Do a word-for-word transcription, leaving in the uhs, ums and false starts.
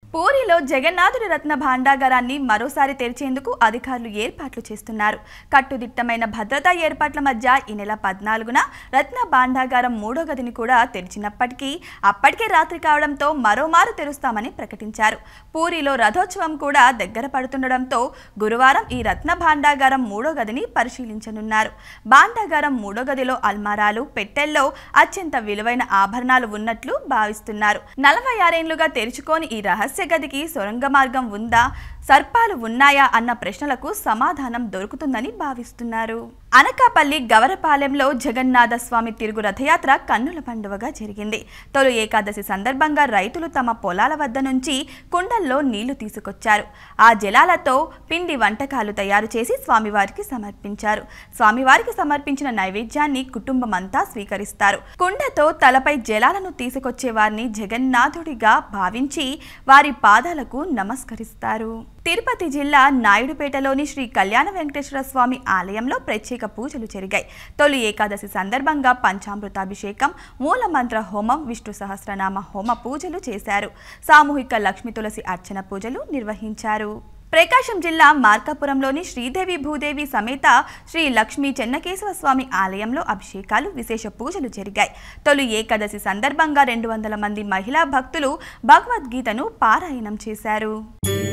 పూరిలో జగన్నాథుడి రత్న భాండాగారాన్ని మరోసారి తెరిచేందుకు అధికారులు ఏర్పాట్లు చేస్తున్నారు. కట్టుదిట్టమైన భద్రతా ఏర్పాట్ల మధ్య ఈ నెల పద్నాలుగున రత్న భాండాగారం మూడో గదిని కూడా తెరిచినప్పటికీ అప్పటికే రాత్రి కావడంతో మరోమారు తెరుస్తామని ప్రకటించారు. పూరిలో రథోత్సవం కూడా దగ్గర పడుతుండటంతో గురువారం ఈ రత్న భాండాగారం మూడో గదిని పరిశీలించనున్నారు. భాండాగారం మూడో గదిలో అల్మారాలు, పెట్టెల్లో అత్యంత విలువైన ఆభరణాలు ఉన్నట్లు భావిస్తున్నారు. నలభై ఆరేళ్లుగా తెరుచుకోని ఈ రహస్య గదికి సొరంగ మార్గం ఉందా, సర్పాలు ఉన్నాయా అన్న ప్రశ్నలకు సమాధానం దొరుకుతుందని భావిస్తున్నారు. అనకాపల్లి గవరపాలెంలో జగన్నాథ స్వామి తిరుగు రథయాత్ర కన్నుల పండువగా జరిగింది. తొలి ఏకాదశి సందర్భంగా రైతులు తమ పొలాల వద్ద నుంచి కుండల్లో నీళ్లు తీసుకొచ్చారు. ఆ జలాలతో పిండి వంటకాలు తయారు చేసి స్వామివారికి సమర్పించారు. స్వామివారికి సమర్పించిన నైవేద్యాన్ని కుటుంబం అంతా స్వీకరిస్తారు. కుండతో తలపై జలాలను తీసుకొచ్చే వారిని జగన్నాథుడిగా భావించి వారి పాదాలకు నమస్కరిస్తారు. తిరుపతి జిల్లా నాయుడుపేటలోని శ్రీ కళ్యాణ వెంకటేశ్వర స్వామి ఆలయంలో ప్రత్యేక పూజలు జరిగాయి. తొలి ఏకాదశి సందర్భంగా పంచామృతాభిషేకం, మూలమంత్ర హోమం, విష్ణు సహస్రనామ హోమ పూజలు చేశారు. సామూహిక లక్ష్మీ తులసి అర్చన పూజలు నిర్వహించారు. ప్రకాశం జిల్లా మార్కాపురంలోని శ్రీదేవి భూదేవి సమేత శ్రీ లక్ష్మీ చెన్నకేశవ స్వామి ఆలయంలో అభిషేకాలు, విశేష పూజలు జరిగాయి. తొలి ఏకాదశి సందర్భంగా రెండు వందల మంది మహిళా భక్తులు భగవద్గీతను పారాయణం చేశారు.